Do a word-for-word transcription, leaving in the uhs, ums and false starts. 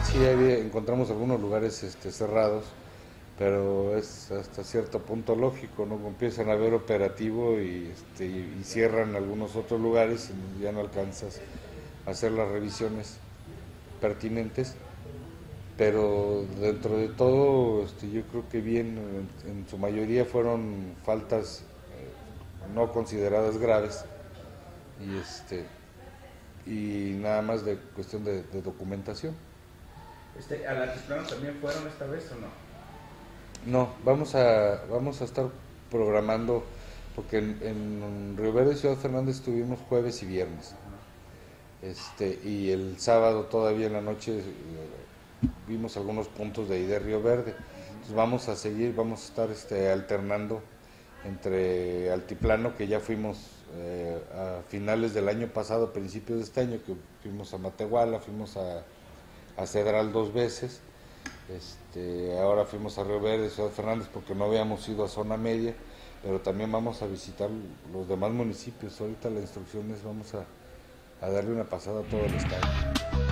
Sí, había- encontramos algunos lugares este, cerrados, pero es hasta cierto punto lógico, ¿no? Empiezan a haber operativo y, este, y, y cierran algunos otros lugares y ya no alcanzas a hacer las revisiones pertinentes, pero dentro de todo este, yo creo que bien, en, en su mayoría fueron faltas eh, no consideradas graves y, este, y nada más de cuestión de, de documentación. Este, ¿A la Altiplano también fueron esta vez o no? No, vamos a, vamos a estar programando, porque en, en Río Verde y Ciudad Fernández estuvimos jueves y viernes. Este, y el sábado todavía en la noche eh, vimos algunos puntos de ahí de Río Verde. Entonces vamos a seguir, vamos a estar este, alternando entre Altiplano, que ya fuimos eh, a finales del año pasado, principios de este año, que fuimos a Matehuala, fuimos a, a Cedral dos veces. Este, ahora fuimos a Río Verde, Ciudad Fernández, porque no habíamos ido a zona media, pero también vamos a visitar los demás municipios. Ahorita la instrucción es vamos a, a darle una pasada a todo el estado.